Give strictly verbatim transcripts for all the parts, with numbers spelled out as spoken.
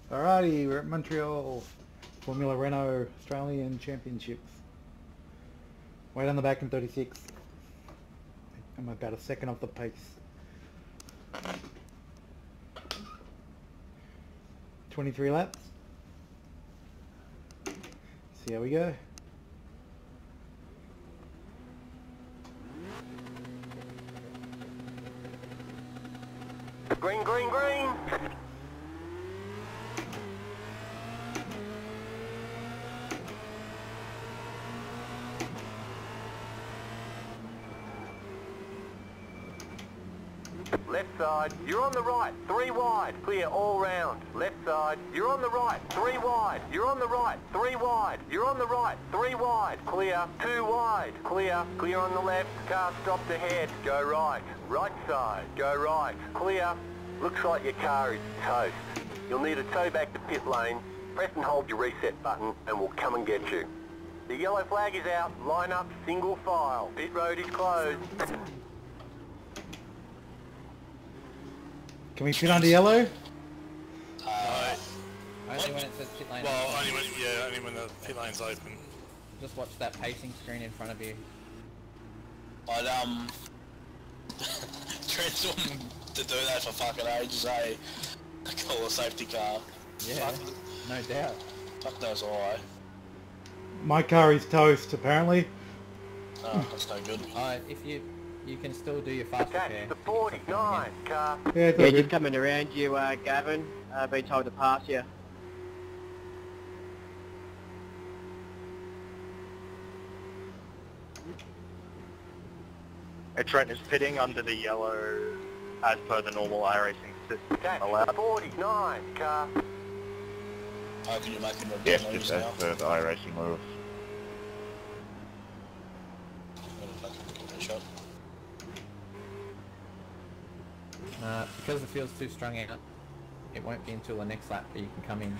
Alrighty, we're at Montreal Formula Renault Australian Championships. Way down the back in thirty-six. I'm about a second off the pace. twenty-three laps. See how we go. Green, green, green. Left side, you're on the right, three wide, clear all round. Left side, you're on the right, three wide, you're on the right, three wide, you're on the right, three wide, clear, two wide, clear, clear on the left, car stopped ahead, go right, right side, go right, clear. Looks like your car is toast. You'll need to tow back to pit lane, press and hold your reset button and we'll come and get you. The yellow flag is out, line up single file, pit road is closed. Can we pit under yellow? Uh, Only when it says pit lane. well, only when, yeah, only when the pit lane's open. Just watch that pacing screen in front of you. I'd um train someone to do that for fucking ages, eh? Call a safety car. Yeah, Fuck, no doubt. fuck those alright. My car is toast, apparently. Oh, that's no good. Uh, if you you can still do your fast Catch repair. the forty-nine car. Yeah, it's Yeah, all just good. coming around you, uh, Gavin. Uh, been told to pass you. Trent is pitting under the yellow as per the normal iRacing system Catch the allowed. forty-nine car. How can you make them Yes, moves just now? as per the iRacing rules. Shot. Uh, because the field's too strung out, it won't be until the next lap that you can come in.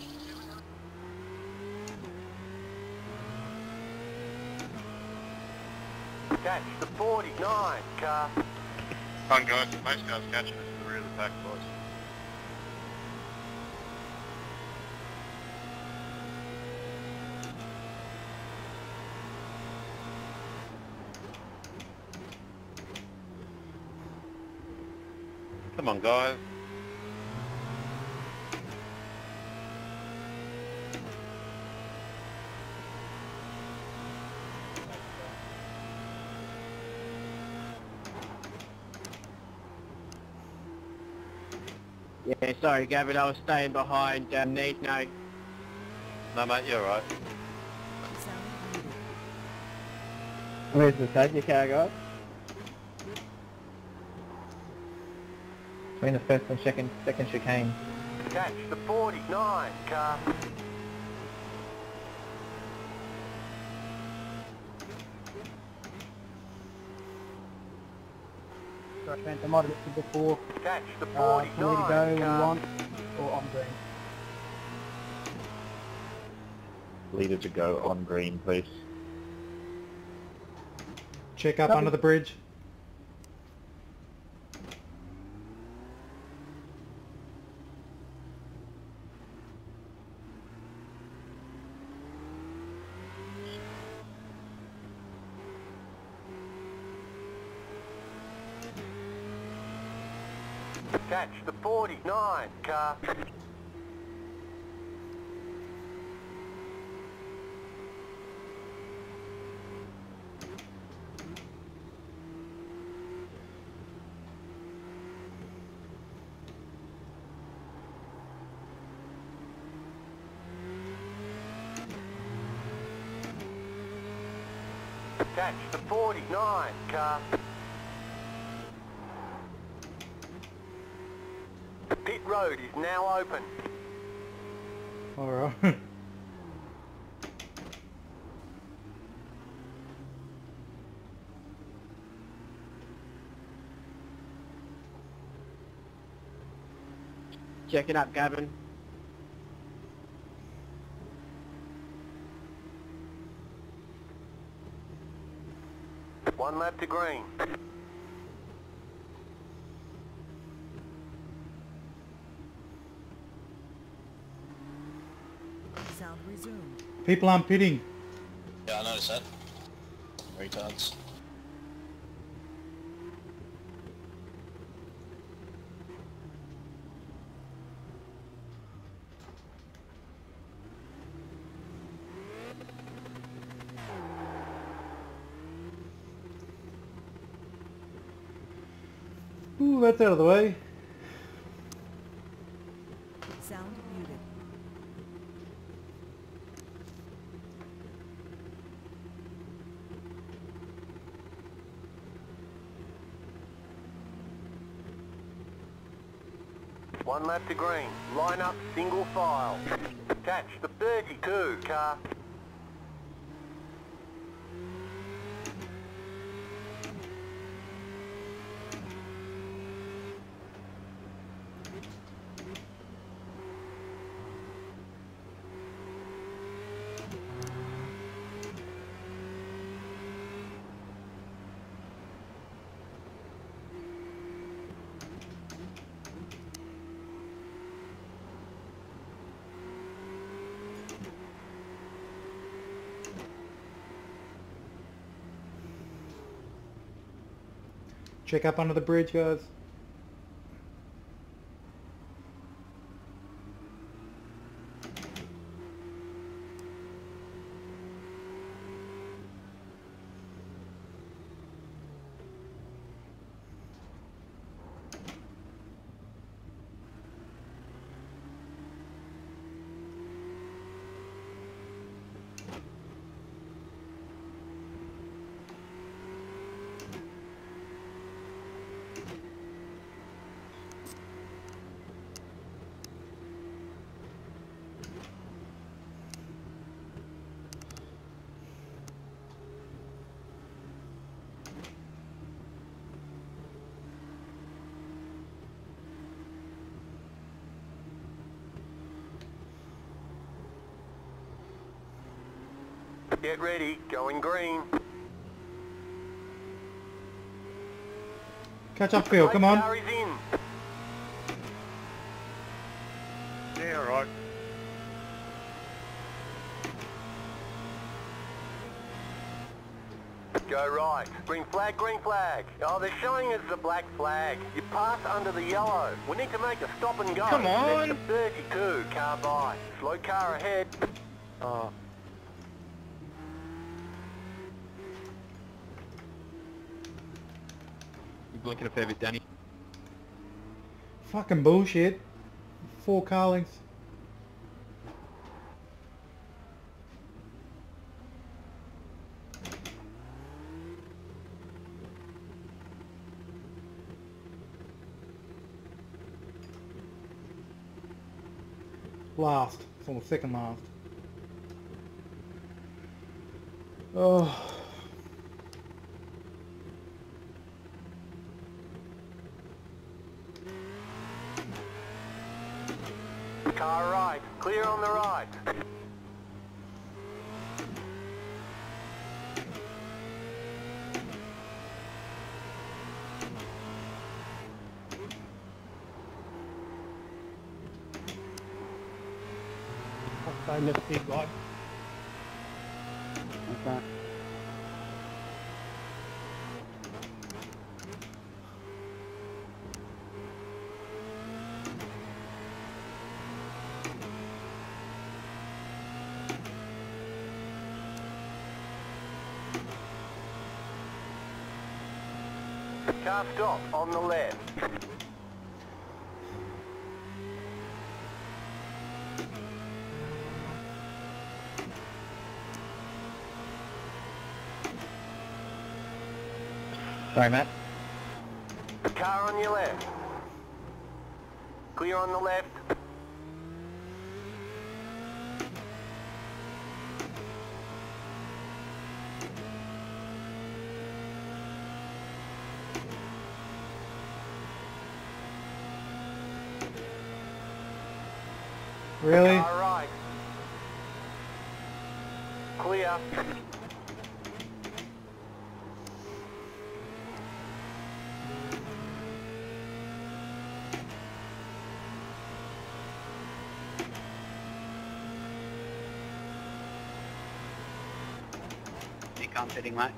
Catch the forty-nine car. Fun guys, most guys catching us at the rear of the pack, boys. Come on guys. Yeah, sorry, Gavin. I was staying behind um, Need No. No mate, you're right. Where's the safety car, guys? Between the first and second second chicane. Catch the forty-nine car. Sorry, Trent, I might have looked before. Catch the Uh, for me to go, forty-nine we car. want, or on green. Leader to go on green, please. Check up under the bridge. Catch the forty-nine car. Catch the forty-nine car. Pit road is now open. Alright. Check it up, Gavin. One lap to green. Sound resumed. People aren't pitting. Yeah, I noticed that. Retards. Ooh, that's out of the way. Sound muted. One lap to green. Line up single file. Catch the thirty-two car. Check up under the bridge, guys. Get ready, going green. Catch up, Phil. Come on. Car is in. Yeah, alright. Go right. Green flag, green flag. Oh, they're showing us the black flag. You pass under the yellow. We need to make a stop and go. Come on. That's the thirty-two car by. Slow car ahead. Oh. You're blinking a fair bit, Danny. Fucking bullshit. Four Carlings. Last. It's almost second last. Oh. Car right. Clear on the right. Stay left big right. Okay. Car stop on the left. Sorry, Matt. Car on your left. Clear on the left. Really? Car right. Clear. arms heading late.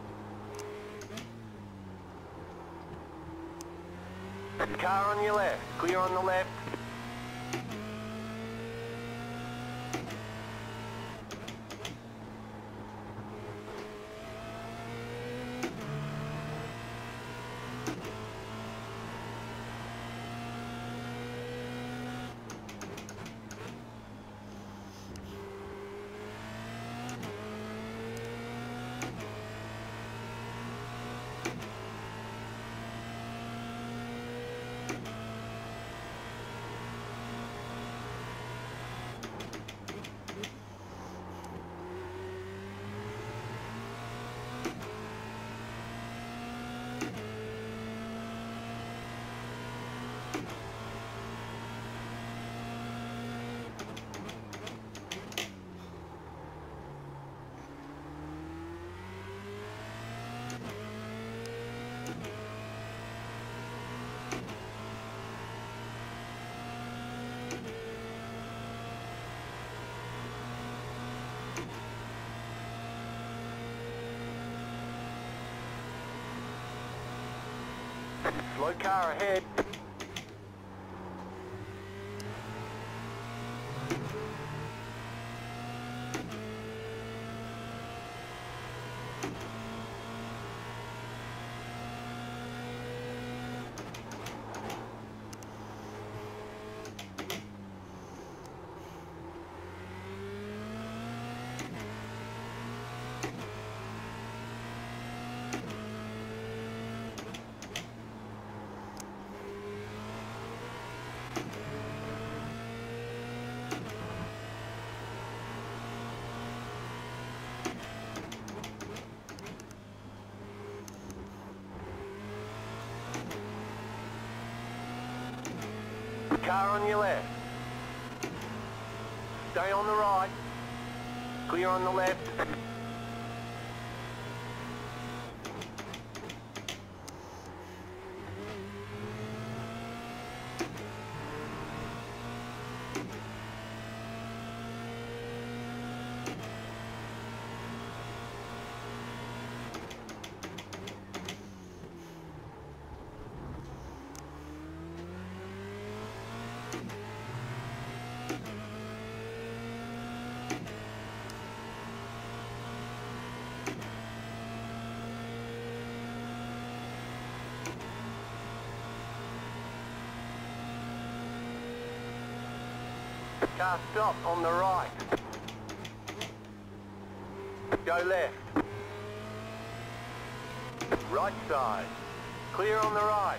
Car on your left. Clear on the left. Slow car ahead. Car on your left. Stay on the right. Clear on the left. Car stop on the right. Go left. Right side. Clear on the right.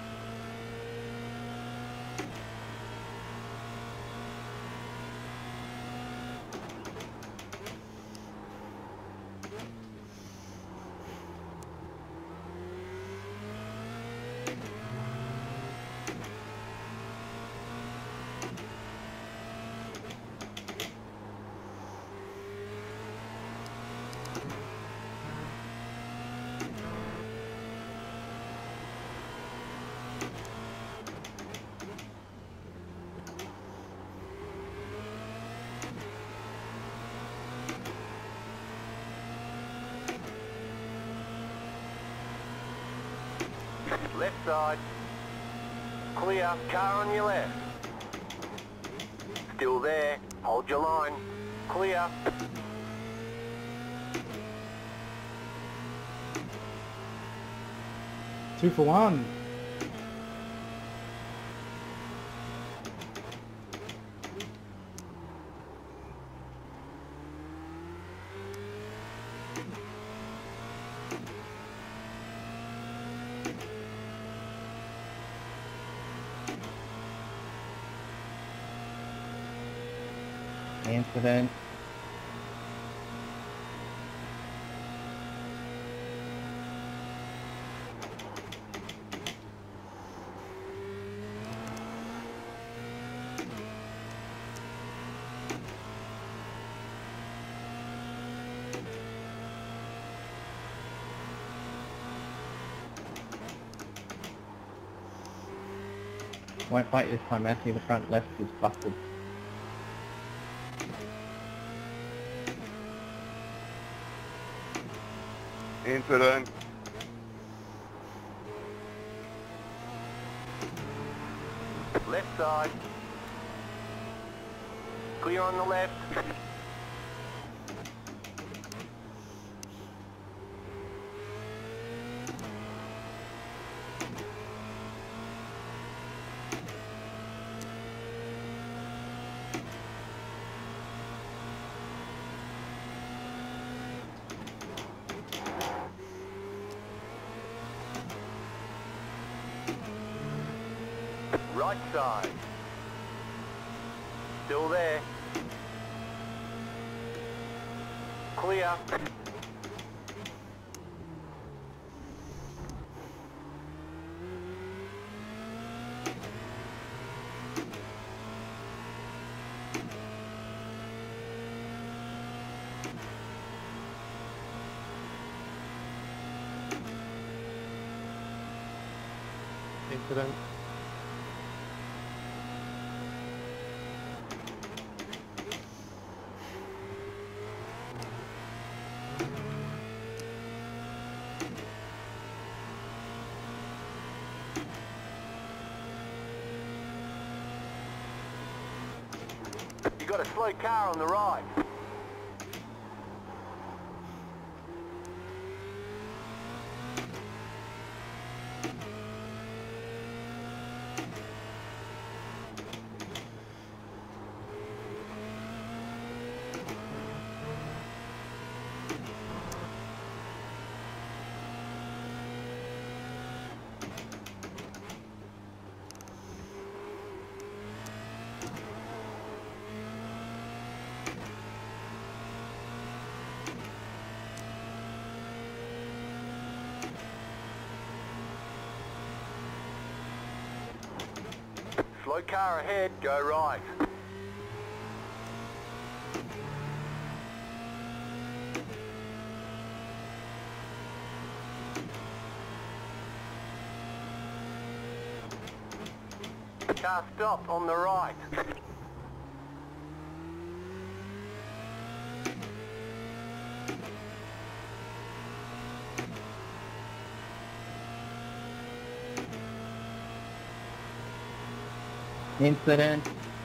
Left side. Clear. Car on your left. Still there. Hold your line. Clear. Two for one. Incident. Won't fight this time, Matthew. The front left is busted. Incident. Left side. Clear on the left. Right side. Still there. Clear. Incident. You got a slow car on the right. Slow car ahead, go right. Car stopped on the right. Incident.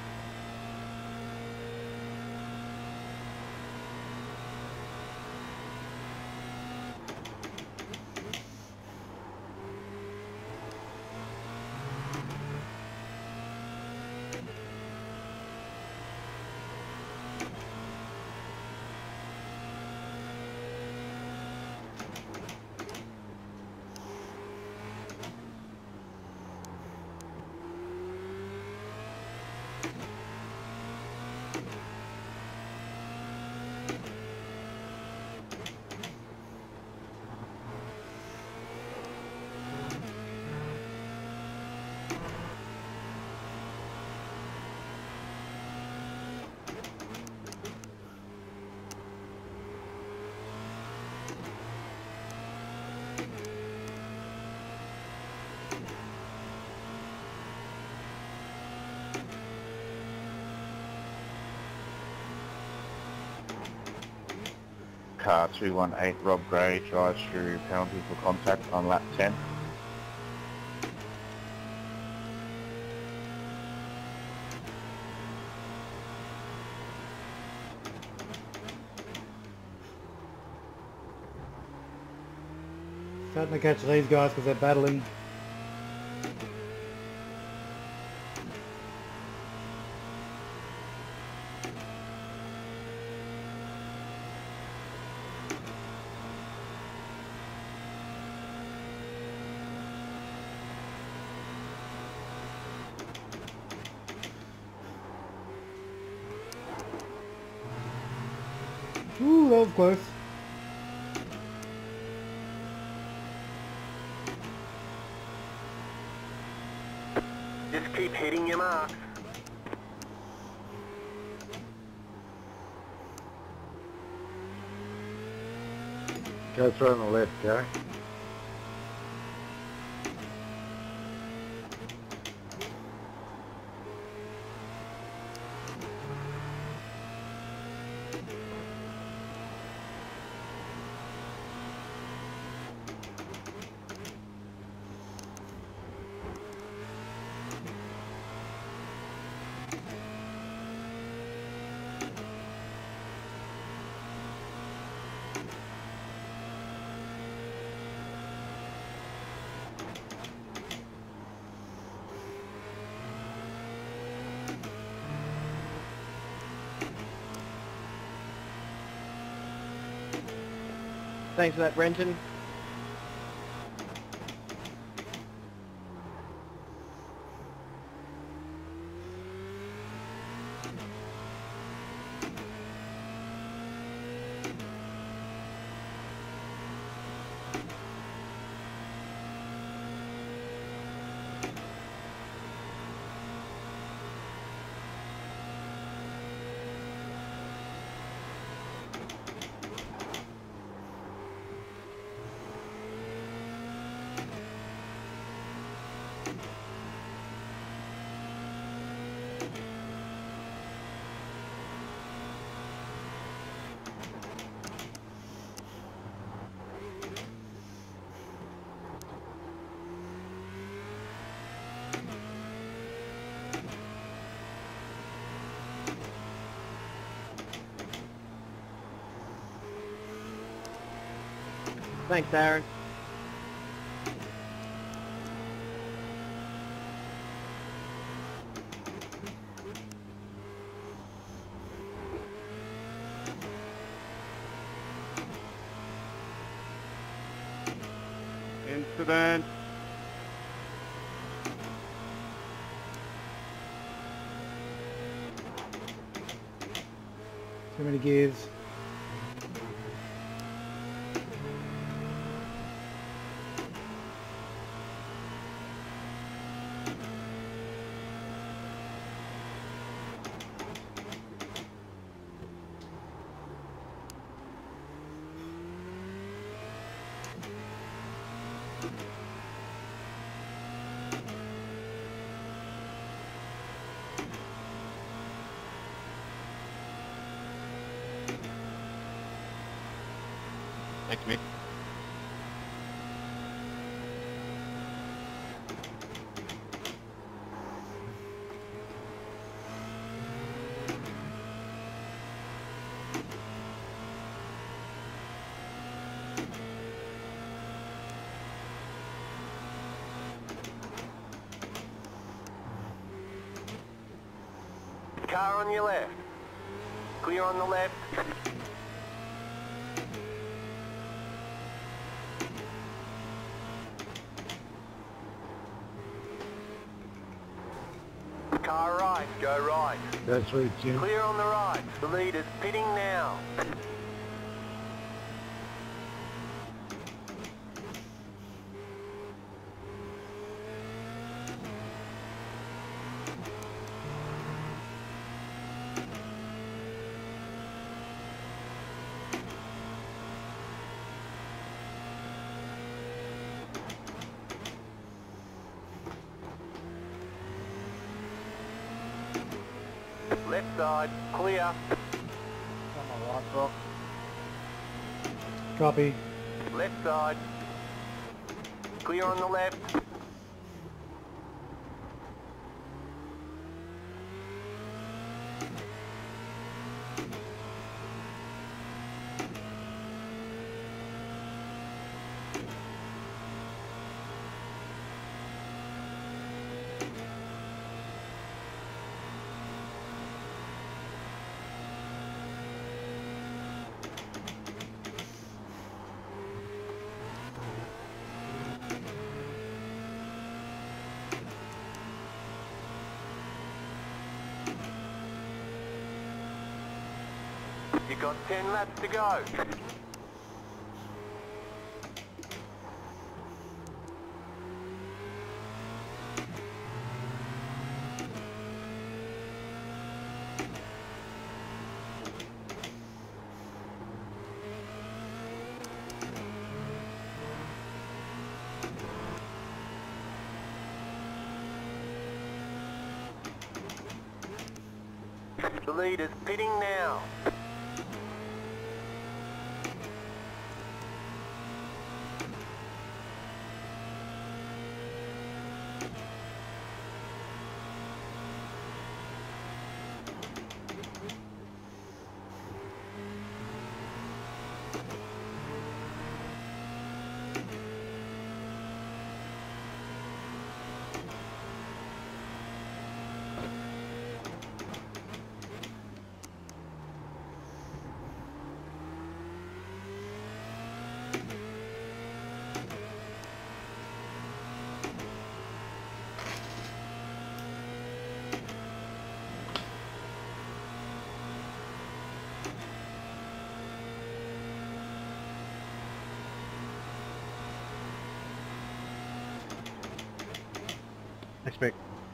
Car two one eight Rob Gray drives through penalty for contact on lap ten. Starting to catch these guys because they're battling. Ooh, that was close. Just keep hitting your marks. Go through on the left, Gary. Thanks for that, Brenton. Thanks, Aaron. Incident. Too many gears. Thanks, Mick. Car on your left. Clear on the left. Car right, go right. That's right, Jim. Clear on the right. The leader's pitting now. Left side, clear. On my right, Brock. Copy. Left side. Clear on the left. You got ten laps to go. The leader's pitting now. Expect.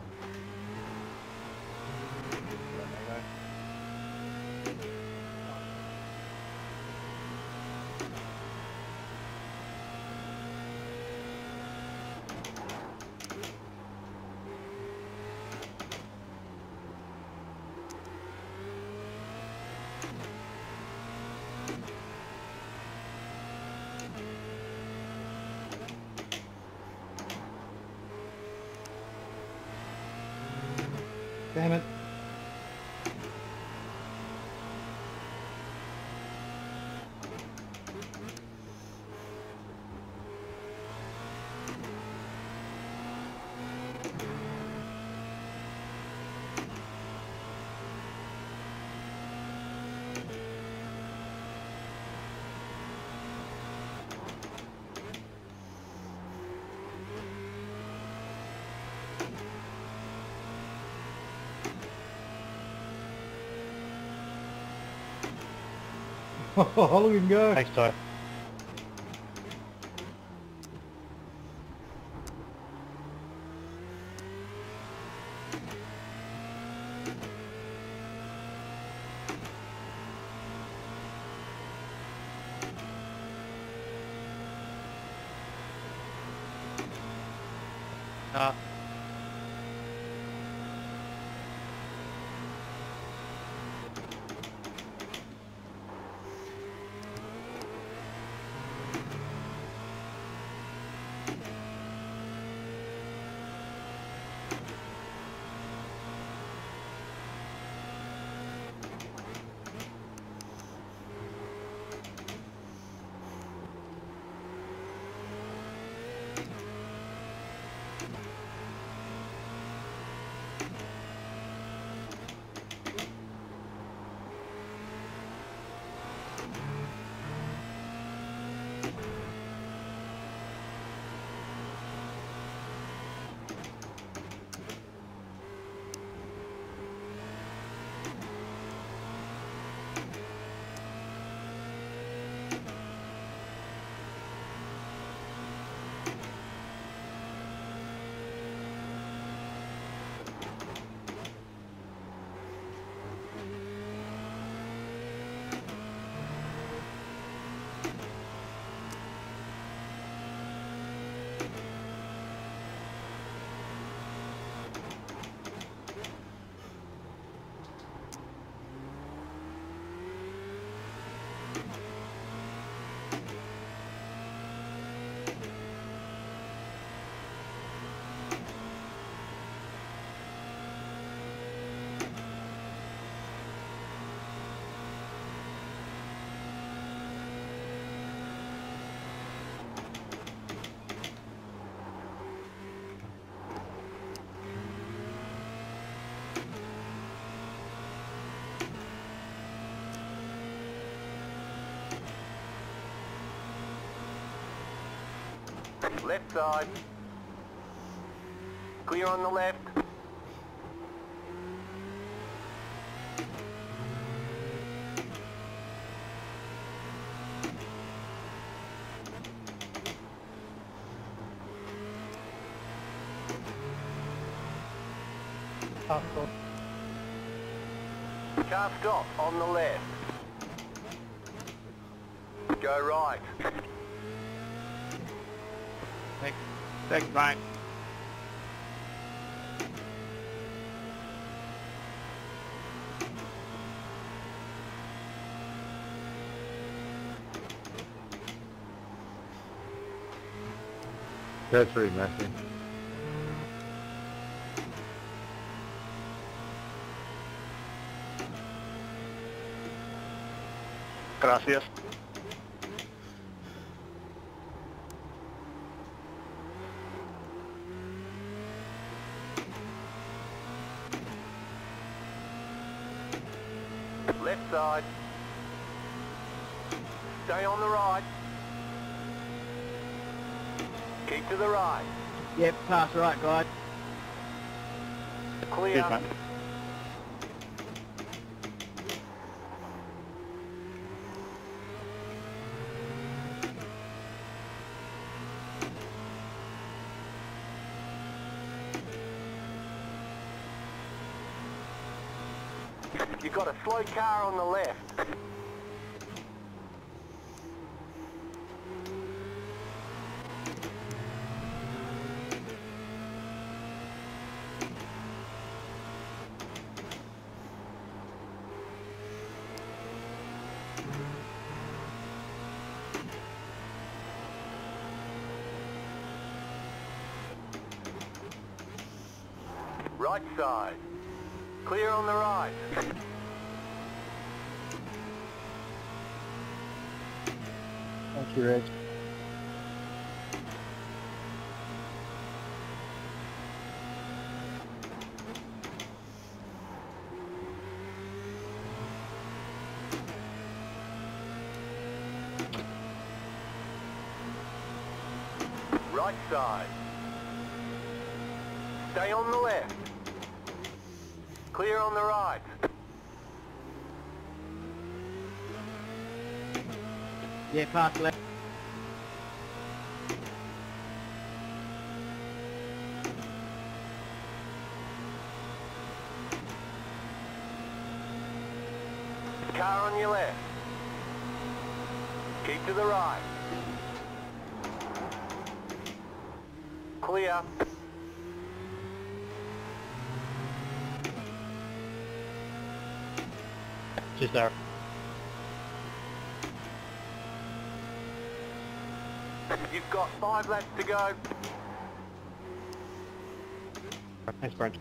Damn it. Oh, look at him go. Thanks, Ty. Uh, Left side. Clear on the left. Half stop. Car stop on the left. Go right. thanks, thanks, mate. Go through, Matthew. Gracias. Left side. Stay on the right. Keep to the right. Yep, pass right, guys. Clear. Cheers, mate. You've got a slow car on the left. Right side. Clear on the right. Thank you, Reg. Right side. Stay on the left. Clear on the right. Yeah, pass left. Car on your left. Keep to the right. Clear. Just there. You've got five laps to go. Thanks, Brent.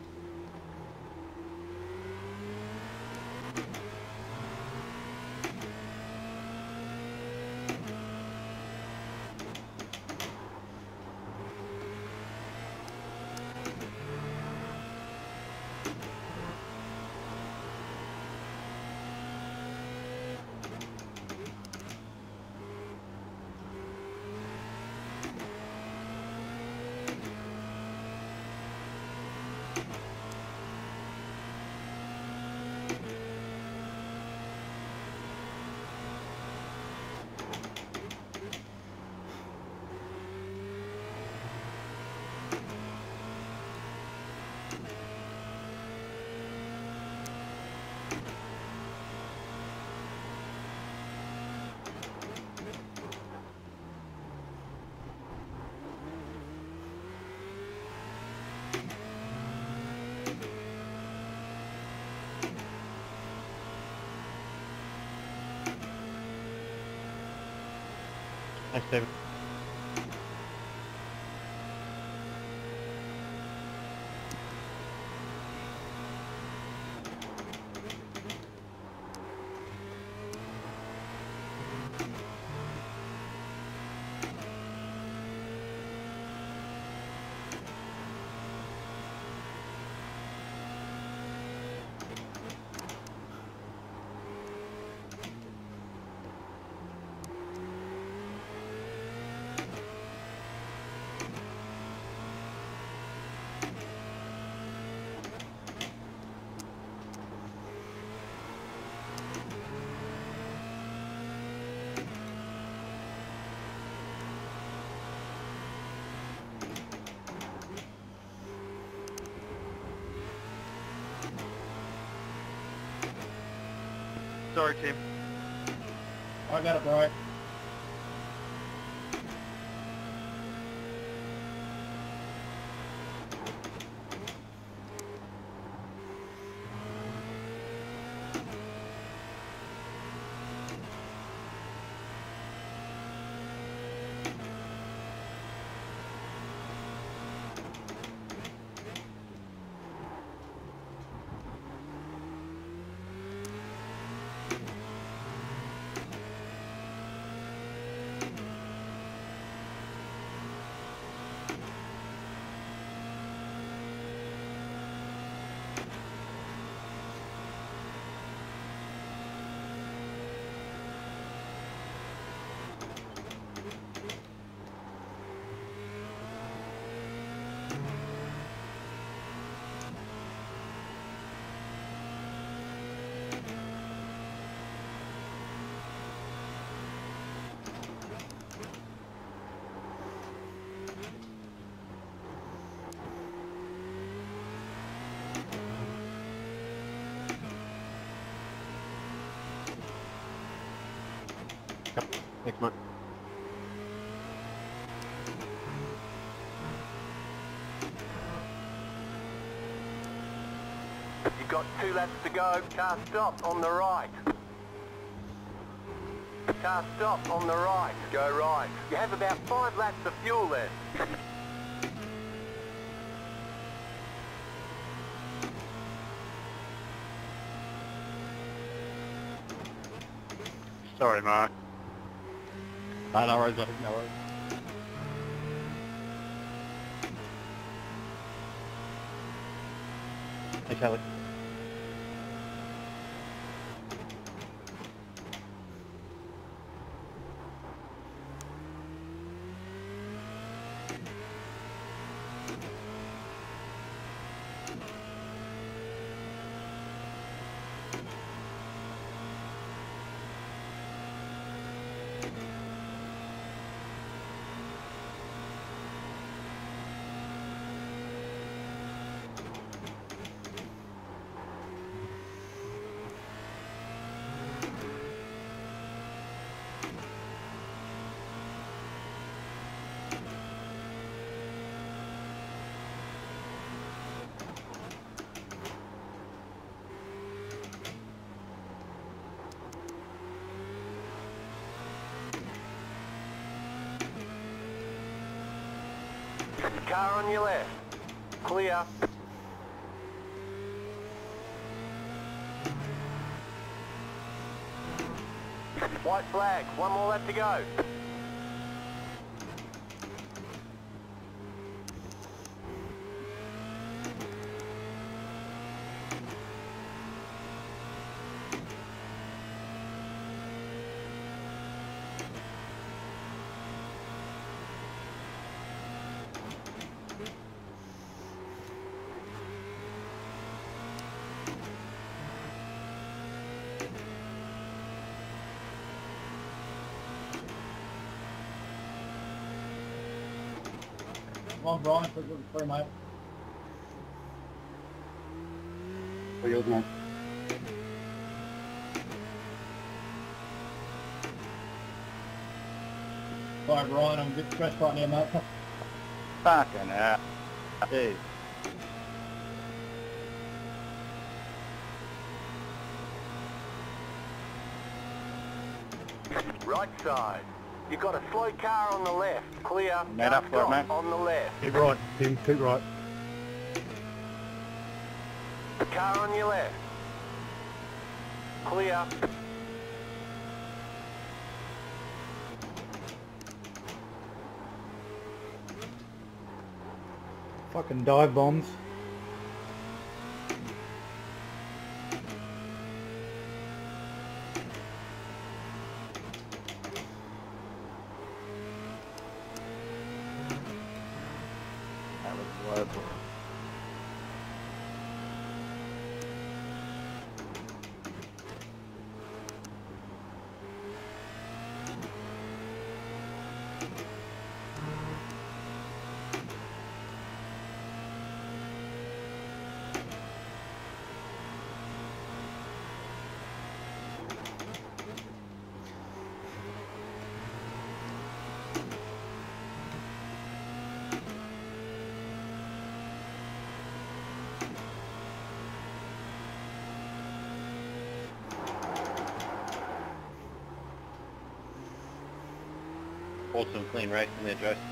Thanks, David. Sorry, Tim. I got it, right. Next month. You've got two laps to go. Car stop on the right. Car stop on the right. Go right. You have about five laps of fuel left. Sorry, Mark. No, no worries, mate, no worries. Hey, Kelly. Car on your left. Clear. White flag. One more lap to go. Come on, Brian, quick look for mate. For yours, mate. Sorry, Brian, I'm a bit stressed right now, mate. Fucking hell. Jeez. Right side. You've got a slow car on the left. Clear. Made Car up for it, stop mate. on the left. Keep right, Tim, keep right. Car on your left. Clear. Fucking dive bombs. That was woeful. Awesome, clean race in there, Joe.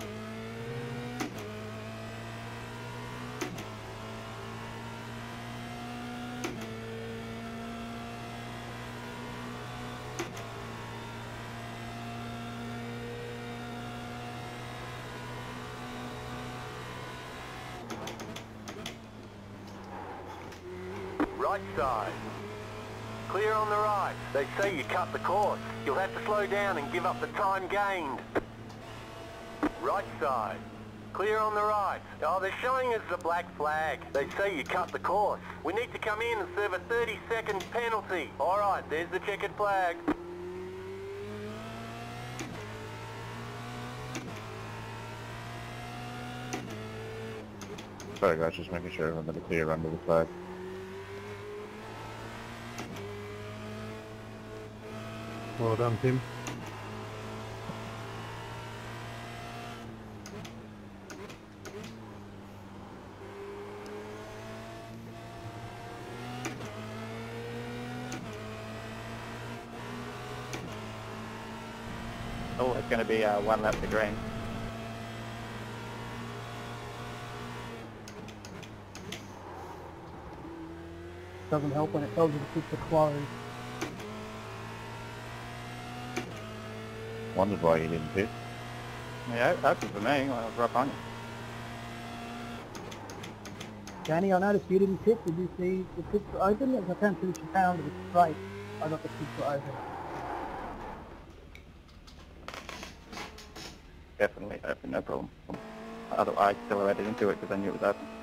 Right side. Clear on the right. They say you cut the course. You'll have to slow down and give up the time gained. Right side. Clear on the right. Oh, they're showing us the black flag. They say you cut the course. We need to come in and serve a thirty second penalty. All right, there's the checkered flag. Sorry guys, just making sure everyone got a clear under the flag. Well done, Tim. Oh, it's going to be uh, one lap to green. Doesn't help when it tells you to keep the close. Wondered why you didn't pit. Yeah, open for me. I was right behind you. Danny, I noticed you didn't pit. Did you see the pits were open? As I can't finish the pound of it straight, I got the pits were open. Definitely open, no problem. Otherwise, I accelerated into it because I knew it was open.